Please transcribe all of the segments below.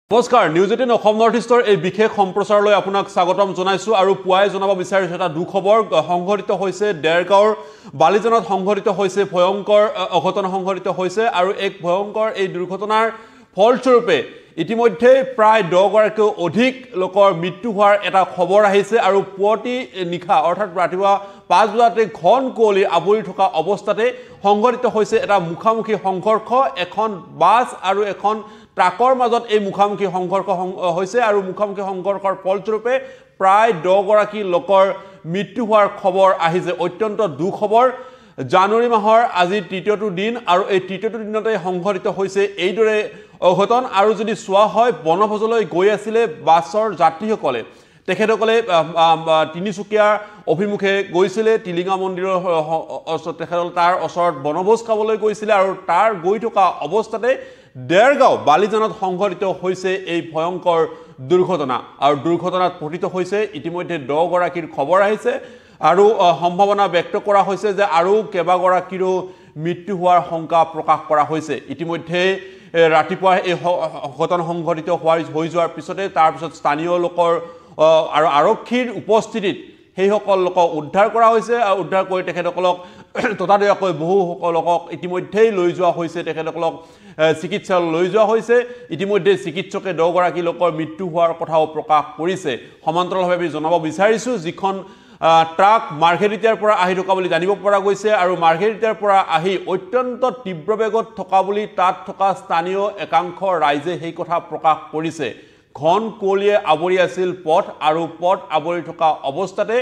নমস্কাৰ News18 Assam Northeastৰ এই বিশেষ সম্প্ৰচাৰলৈ আপোনাক স্বাগতম জনাইছো আৰু পুৱাই জনাব বিচাৰিছো এটা দুখবৰ সংঘটিত হৈছে Dergaon বালিজনত সংঘটিত হৈছে ভয়ংকৰ অঘটন সংঘটিত হৈছে আৰু এক ভয়ংকৰ এই দুৰ্ঘটনাৰ ফলস্বৰূপে ইতিমধ্যে প্ৰায় 10 গৰাকীও অধিক লোকৰ মৃত্যু হোৱাৰ এটা খবৰ আহিছে আৰু পুৱতি নিখা অৰ্থাৎ ৰাতিপুৱা 5 বজাতে ঘন কুঁৱলী আৱৰি থকা অৱস্থাতে সংঘটিত হৈছে এটা মুখামুখি সংঘৰ্ষ এখন বাছ আৰু এখন ট্ৰাকৰ মাজত এই মুখামুখি সংঘৰ্ষ হৈছে আৰু মুখামুখি সংঘৰ্ষৰ ফলস্বৰূপে প্ৰায় 10 গৰাকী লোকৰ মৃত্যু হোৱাৰ খবৰ আহিছে অত্যন্ত দুখবৰ জানুৱাৰী মাহৰ আজি তৃতীয়টো দিন আৰু এই তৃতীয়টো দিনতে সংঘটিত হৈছে এইদৰে অঘটন আৰু যদি সোৱা হয় বনভোজলৈ গৈ আছিল বাছৰ যাত্ৰীসকলে তেখেতসকলে তিনিচুকীয়া অভিমুখে গৈছিল টিলিঙা মন্দিৰৰ তেখেতসকল তাৰ ওচৰত বনভোজ খাবলৈ গৈছিল আৰু তাৰ গৈ থকা অৱস্থাতে Dergaon বালিজনত সংঘটিত হৈছে এই ভয়ংকৰ দুৰ্ঘটনা আৰু দুৰ্ঘটনাত পতিত হৈছে ইতিমধ্যে 10 গৰাকীৰ খবৰ আহিছে আৰু সম্ভাৱনা ব্যক্ত কৰা হৈছে যে আৰু কেবা গৰাকীৰো মৃত্যু হোৱাৰ শংকা প্ৰকাশ কৰা হৈছে ইতিমধ্যে ৰাতিপুৱা এই ঘটনা সংঘটিত হৈ যোৱাৰ পিছতে তাৰ পিছত স্থানীয় লোকৰ আৰু আৰক্ষীৰ উপস্থিতিত সেই সকল লোকক উদ্ধাৰ কৰা হৈছে আৰু উদ্ধাৰ কৰি তেখেতসকলক ততাতৈয়াকৈ বহু লোকক ইতিমধ্যে লৈ যোৱা হৈছে তেখেতসকলক চিকিৎসালয়লৈ লৈ যোৱা হৈছে ইতিমধ্যে চিকিৎসকে 10 গৰাকী লোকৰ মৃত্যু হোৱাৰ কথাও প্ৰকাশ কৰিছে সমান্তৰালভাৱে জনাব বিচাৰিছো যিখন ট্ৰাক মাৰ্ঘেৰিটাৰ পৰা আহি থকা বুলি জানিব পৰা গৈছে আৰু মাৰ্ঘেৰিটাৰ পৰা আহি অত্যন্ত তীব্ৰ বেগত থকা বুলি তাত থকা স্থানীয় একাংশ ৰাইজে সেই কথা প্ৰকাশ কৰিছে ঘন কুঁৱলীয়ে আৱৰি আছিল পথ আৰু পথ আৱৰি থকা অৱস্থাতে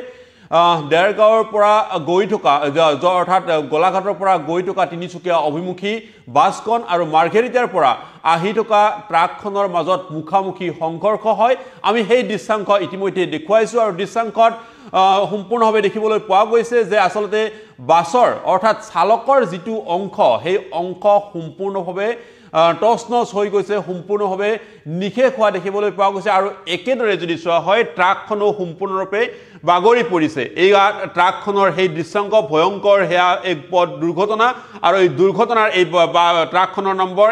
Dergaon পৰা গৈ থকা অৰ্থাৎ গোলাঘাটৰ পৰা গৈ থকা তিনিচুকীয়া অভিমুখী বাছখন আৰু মাৰ্ঘেৰিটাৰ পৰা আহি থকা ট্ৰাকখনৰ মাজত মুখামুখি সংঘৰ্ষ হয় আমি সেই দৃশ্যাংশ ইতিমধ্যে দেখুৱাইছো আৰু দৃশ্যাংশত সম্পূৰ্ণভাৱে দেখিবলৈ পোৱা গৈছে যে আসলতে বাছৰ অৰ্থাৎ চালকৰ যিটো অংশ সেই অংশ সম্পূৰ্ণভাৱে টসনস হৈ গৈছে সম্পূৰ্ণভাৱে নিখে খোৱা দেখিবলৈ পোৱা গৈছে আৰু একেদৰে যদি চোৱা হয় ট্ৰাকখনো সম্পূৰ্ণৰূপে বাগৰি পৰিছে এই ট্ৰাকখনৰ সেই দৃশ্যাংশ ভয়ংকৰ হেয়া এক পথ দুৰ্ঘটনা আৰু এই দুৰ্ঘটনাৰ এই ট্ৰাকখনৰ নম্বৰ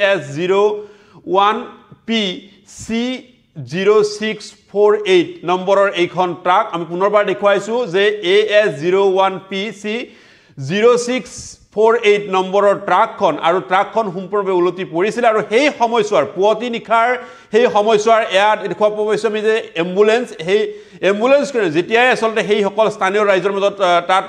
AS01PC0648 নম্বৰৰ এইখন ট্ৰাক আমি পুনৰবাৰ দেখুৱাইছো যে AS01PC0648 নম্বৰৰ ট্ৰাকখন আৰু ট্ৰাকখন সম্পূৰ্ণভাৱে উলটি পৰিছিল আৰু সেই সময়ছোৱাৰ পুৱতি নিখাৰ সেই সময়ছোৱাৰ এয়া দেখুৱা পাইছো আমি যে এম্বুলেন্স সেই এম্বুলেন্স যেতিয়াই আসলতে সেই সকল স্থানীয় ৰাইজৰ মাজত তাত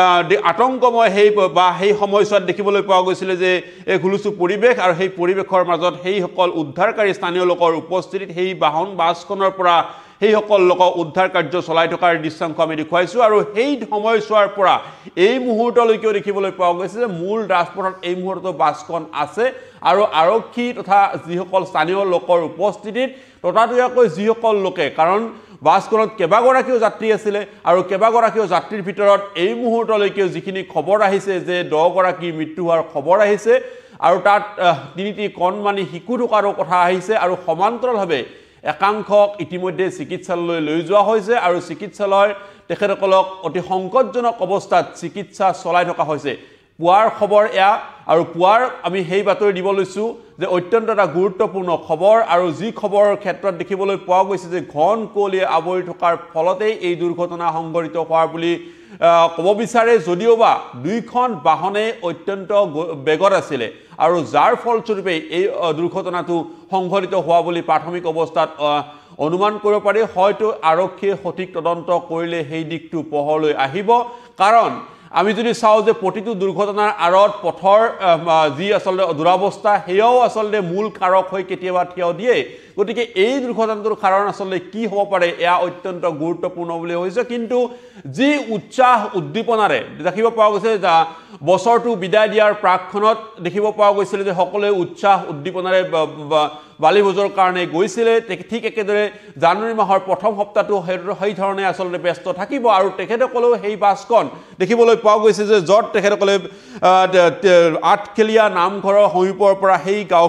আতংকময় সেই বা সেই সময়ছোৱাত দেখিবলৈ পোৱা গৈছিল যে এক হুলুচু পৰিৱেশ আৰু সেই পৰিৱেশৰ মাজত সেই সকল উদ্ধাৰকাৰী স্থানীয় লোকৰ উপস্থিতিত সেই বাছখনৰ পৰা সেই সকল লোকক উদ্ধাৰ কাৰ্য চলাই থকাৰ দৃশ্যাংশ আমি দেখুৱাইছো আৰু সেই সময়ছোৱাৰ পৰা এই মুহূৰ্তলৈকে দেখিবলৈ পোৱা গৈছে যে মূল ৰাজপথত এই মুহূৰ্তত বাছখন আছে আৰু আৰক্ষী তথা যিসকল স্থানীয় লোকৰ উপস্থিতিত ততাতৈয়াকৈ যিসকল লোকে কাৰণ বাছখনত কেবাগৰাকীও যাত্ৰী আছিল আৰু কেবাগৰাকীও যাত্ৰীৰ ভিতৰত এই মুহূৰ্তলৈকে যিখিনি খবৰ আহিছে যে 10 গৰাকী মৃত্যু হোৱাৰ খবৰ আহিছে আৰু তাত তিনিটি কণমানি শিশু থকাৰো কথা আহিছে আৰু সমান্তৰালভাৱে একাংশক ইতিমধ্যে চিকিৎসালয়লৈ লৈ যোৱা হৈছে আৰু চিকিৎসালয়ৰ তেখেতসকলক অতি সংকটজনক অৱস্থাত চিকিৎসা চলাই থকা হৈছে পুৱাৰ খবৰ এয়া আৰু পুৱাৰ আমি সেই বাতৰি দিব লৈছো যে অত্যন্ত এটা গুৰুত্বপূৰ্ণ খবৰ আৰু যি খবৰৰ ক্ষেত্ৰত দেখিবলৈ পোৱা গৈছে যে ঘন কুঁৱলীয়ে আৱৰি থকাৰ ফলতেই এই দুৰ্ঘটনা সংঘটিত হোৱাৰ বুলি ক'ব বিচাৰে যদিওবা দুইখন বাহনে অত্যন্ত বেগত আছিল আৰু যাৰ ফলস্বৰূপে এই দুৰ্ঘটনাটো সংঘটিত হোৱা বুলি প্ৰাথমিক অৱস্থাত অনুমান কৰিব পাৰি হয়তো আৰক্ষীয়ে সঠিক তদন্ত কৰিলে সেই দিকটো পোহৰলৈ আহিব কাৰণ আমি যদি চাও যে প্ৰতিটো দুৰ্ঘটনাৰ আৰত পথৰ যি আসলে দুৰাৱস্থা হেয়াও আসলে মূল কাৰক হৈ কেতিয়াবা থিয় দিয়ে গতিকে এই দুৰ্ঘটনাটোৰ কাৰণ আসলে কি হ'ব পাৰে এয়া অত্যন্ত গুৰুত্বপূৰ্ণ বুলি হৈছে কিন্তু যি উৎসাহ উদ্দীপনাৰে দেখিব পোৱা গৈছে যে বছৰটো বিদায় দিয়াৰ প্ৰাকখনত দেখিব পোৱা গৈছিল যে সকলোৱে উৎসাহ উদ্দীপনাৰে বালিভোজৰ কাৰণে গৈছিল ঠিক একেদৰে জানুৱাৰী মাহৰ প্ৰথম সপ্তাহটো সেই ধৰণে আসলে ব্যস্ত থাকিব আৰু তেখেতসকলেও সেই বাছখন দেখিবলৈ পোৱা গৈছে যে যত তেখেতসকলে আঠখেলীয়া নামঘৰৰ সমীপৰ পৰা সেই গাঁওখন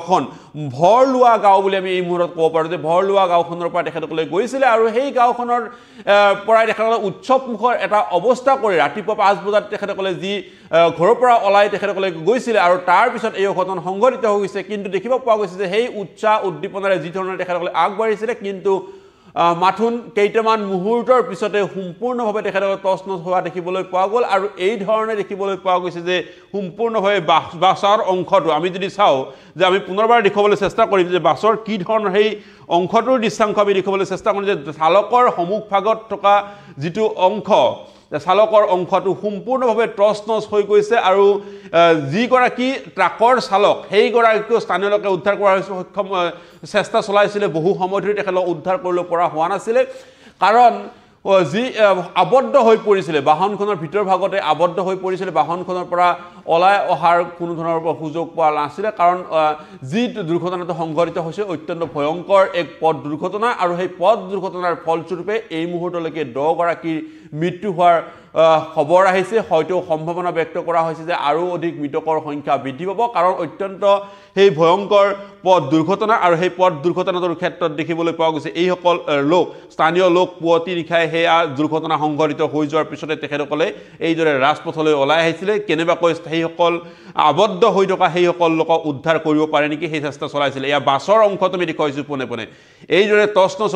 ভৰলুৱা গাঁও বুলি আমি এই মুহূৰ্তত ক'ব পাৰোঁ যে ভৰলুৱা গাঁওখনৰ পৰা তেখেতসকলে গৈছিলে আৰু সেই গাঁওখনৰ পৰাই তেখেতসকলে উৎসৱমুখৰ এটা অৱস্থা কৰি ৰাতিপুৱা 5 বজাত তেখেতসকলে যি ঘৰৰ পৰা ওলাই তেখেতসকলে গৈছিলে আৰু তাৰ পিছত এই অঘটন সংঘটিত হৈছে কিন্তু দেখিব পোৱা গৈছে যে সেই উৎসাহ উদ্দীপনাৰে যি ধৰণে তেখেতসকলে আগবাঢ়িছিলে কিন্তু মাথোন কেইটামান মুহূৰ্তৰ পিছতে সম্পূৰ্ণভাৱে তেখেতসকলে তছনছ হোৱা দেখিবলৈ পোৱা গ'ল আৰু এই ধৰণে দেখিবলৈ পোৱা গৈছে যে সম্পূৰ্ণভাৱে বাছৰ অংশটো আমি যদি চাওঁ যে আমি পুনৰবাৰ দেখুৱাবলৈ চেষ্টা কৰিম যে বাছৰ কি ধৰণৰ সেই অংশটোৰ দৃশ্যাংশ আমি দেখুৱাবলৈ চেষ্টা কৰিম যে চালকৰ সন্মুখভাগত থকা যিটো অংশ চালকৰ অংশটো সম্পূৰ্ণভাৱে তছনছ হৈ গৈছে আৰু যিগৰাকী ট্ৰাকৰ চালক সেইগৰাকীকো স্থানীয় লোকে উদ্ধাৰ কৰাৰ সক্ষম চেষ্টা চলাইছিলে বহু সময় ধৰি তেখেতক উদ্ধাৰ কৰিব পৰা হোৱা নাছিলে কাৰণ যি আবদ্ধ হৈ পৰিছিলে বাহনখনৰ ভিতৰ ভাগতে আবদ্ধ হৈ পৰিছিলে বাহনখনৰ পৰা ওলাই অহাৰ কোনো ধৰণৰ সুযোগ পোৱা নাছিলে কাৰণ যি দুৰ্ঘটনাটো সংঘটিত হৈছে অত্যন্ত ভয়ংকৰ এক পথ দুৰ্ঘটনা আৰু সেই পথ দুৰ্ঘটনাৰ ফলস্বৰূপে এই মুহূৰ্তলৈকে 10 গৰাকীৰ মৃত্যু হোৱাৰ খবৰ আহিছে হয়তো সম্ভাৱনা ব্যক্ত কৰা হৈছে যে আৰু অধিক মৃতকৰ সংখ্যা বৃদ্ধি পাব কাৰণ অত্যন্ত সেই ভয়ংকৰ পথ দুৰ্ঘটনা আৰু সেই পথ দুৰ্ঘটনাটোৰ ক্ষেত্ৰত দেখিবলৈ পোৱা গৈছে এই সকল লোক স্থানীয় লোক পুৱতি নিশাই হেয়া দুৰ্ঘটনা সংঘটিত হৈ যোৱাৰ পিছতে তেখেতসকলে এইদৰে ৰাজপথলৈ ওলাই আহিছিলে কেনেবাকৈ সেই সকল আবদ্ধ হৈ থকা সেই সকল লোকক উদ্ধাৰ কৰিব পাৰে নেকি সেই চেষ্টা চলাইছিলে এয়া বাছৰ অংশটো আমি দেখুৱাইছোঁ পোনে পোনে এইদৰে তছনছ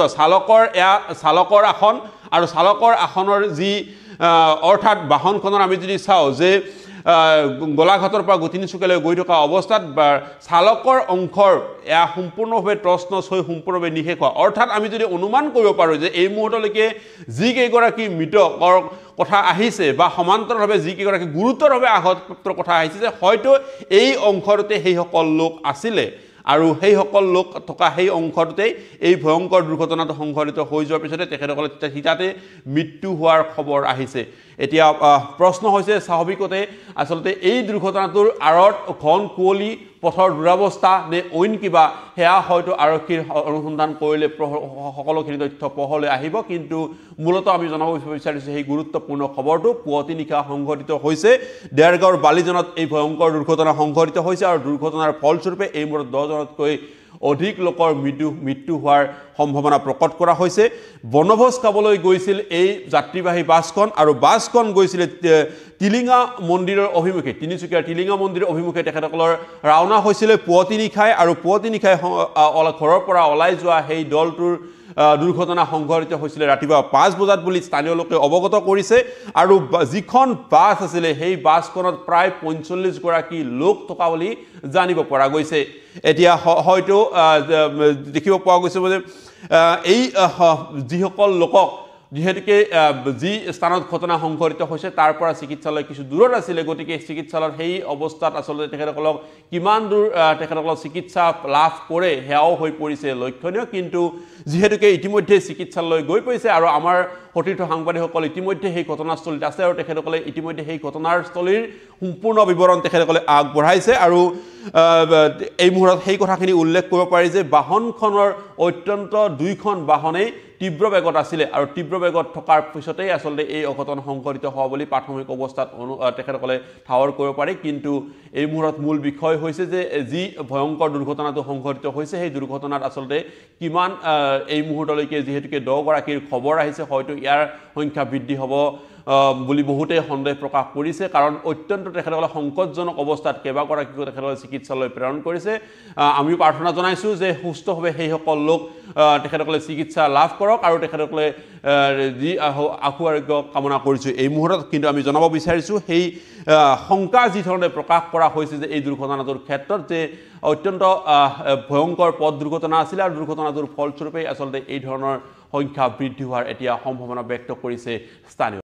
চালকৰ আসন আৰু চালকৰ আসনৰ যি অৰ্থাৎ বাহনখনৰ আমি যদি চাওঁ যে গোলাঘাটৰ পৰা গুটিনিচুকীয়ালৈ গৈ থকা অৱস্থাত চালকৰ অংশৰ এয়া সম্পূৰ্ণভাৱে তছনছ হৈ সম্পূৰ্ণভাৱে নিশেষ হোৱা অৰ্থাৎ আমি যদি অনুমান কৰিব পাৰোঁ যে এই মুহূৰ্তলৈকে যিকেইগৰাকী মৃতকৰ কথা আহিছে বা সমান্তৰালভাৱে যিকেইগৰাকী গুৰুতৰভাৱে আঘাতপ্ৰাপ্তৰ কথা আহিছে যে হয়তো এই অংশটোতে সেই সকল লোক আছিলে আৰু সেই সকল লোক থকা সেই অংশটোতে এই ভয়ংকৰ দুৰ্ঘটনাটো সংঘটিত হৈ যোৱাৰ পিছতে তেখেতসকলে তাতে মৃত্যু হোৱাৰ খবৰ আহিছে এতিয়া প্ৰশ্ন হৈছে স্বাভাৱিকতে আচলতে এই দুৰ্ঘটনাটোৰ আঁৰত ঘন কুঁৱলী পথৰ দুৰৱস্থা নে অইন কিবা হেয়া হয়তো আৰক্ষীৰ অনুসন্ধান কৰিলে সকলোখিনি তথ্য পোহৰলৈ আহিব কিন্তু মূলত আমি জনাব বিচাৰিছোঁ সেই গুৰুত্বপূৰ্ণ খবৰটো পুৱতি নিশা সংঘটিত হৈছে দেৰগাঁৱৰ বালিজনত এই ভয়ংকৰ দুৰ্ঘটনা সংঘটিত হৈছে আৰু দুৰ্ঘটনাৰ ফলস্বৰূপে এই মুহূৰ্তত 10 জনতকৈ অধিক লোকৰ মৃত্যু হোৱাৰ সম্ভাৱনা প্ৰকট কৰা হৈছে বনভোজ খাবলৈ গৈছিল এই যাত্ৰীবাহী বাছখন আৰু বাছখন গৈছিল টিলিঙা মন্দিৰৰ অভিমুখে তিনিচুকীয়াৰ টিলিঙা মন্দিৰৰ অভিমুখে তেখেতসকলৰ ৰাওনা হৈছিলে পুৱতি নিশাই আৰু পুৱতি নিশাই ঘৰৰ পৰা ওলাই যোৱা সেই দলটোৰ দুৰ্ঘটনা সংঘটিত হৈছিলে ৰাতিপুৱা 5 বজাত বুলি স্থানীয় লোকে অৱগত কৰিছে আৰু যিখন বাছ আছিলে সেই বাছখনত প্ৰায় 45 গৰাকী লোক থকা বুলি জানিব পৰা গৈছে এতিয়া হয়তো দেখিব পোৱা গৈছে যে এই যিসকল লোকক যেহেতুকে যি স্থানত ঘটনা সংঘটিত হৈছে তাৰ পৰা চিকিৎসালয় কিছু দূৰত আছিলে গতিকে চিকিৎসালয়ৰ সেই অৱস্থাত আচলতে তেখেতসকলক কিমান দূৰ তেখেতসকলক চিকিৎসা লাভ কৰে হেয়াও হৈ পৰিছে লক্ষণীয় কিন্তু যেহেতুকে ইতিমধ্যে চিকিৎসালয় গৈ পাইছে আৰু আমাৰ সতীৰ্থ সাংবাদিকসকল ইতিমধ্যে সেই ঘটনাস্থলীত আছে আৰু তেখেতসকলে ইতিমধ্যে সেই ঘটনাস্থলীৰ সম্পূৰ্ণ বিৱৰণ তেখেতসকলে আগবঢ়াইছে আৰু এই মুহূৰ্তত সেই কথাখিনি উল্লেখ কৰিব পাৰি যে বাহনখনৰ অত্যন্ত দুইখন বাহনেই তীব্ৰ বেগত আছিলে আৰু তীব্ৰ বেগত থকাৰ পিছতেই আচলতে এই অঘটন সংঘটিত হোৱা বুলি প্ৰাথমিক অৱস্থাত তেখেতসকলে ঠাৱৰ কৰিব পাৰি কিন্তু এই মুহূৰ্তত মূল বিষয় হৈছে যে যি ভয়ংকৰ দুৰ্ঘটনাটো সংঘটিত হৈছে সেই দুৰ্ঘটনাত আচলতে কিমান এই মুহূৰ্তলৈকে যেহেতুকে 10 গৰাকীৰ খবৰ আহিছে হয়তো ইয়াৰ সংখ্যা বৃদ্ধি হ'ব বুলি বহুতে সন্দেহ প্ৰকাশ কৰিছে কাৰণ অত্যন্ত তেখেতসকলে সংকটজনক অৱস্থাত কেইবাগৰাকীকো তেখেতসকলে চিকিৎসালয় প্ৰেৰণ কৰিছে আমি প্ৰাৰ্থনা জনাইছোঁ যে সুস্থভাৱে সেই সকল লোক তেখেতসকলে চিকিৎসা লাভ কৰক আৰু তেখেতসকলে যি আশু আৰোগ্য কামনা কৰিছোঁ এই মুহূৰ্তত কিন্তু আমি জনাব বিচাৰিছোঁ সেই শংকা যি ধৰণে প্ৰকাশ কৰা হৈছে যে এই দুৰ্ঘটনাটোৰ ক্ষেত্ৰত যে অত্যন্ত ভয়ংকৰ পথ দুৰ্ঘটনা আছিল আৰু দুৰ্ঘটনাটোৰ ফলস্বৰূপে আচলতে এই ধৰণৰ সংখ্যা বৃদ্ধি হোৱাৰ এতিয়া সম্ভাৱনা ব্যক্ত কৰিছে স্থানীয়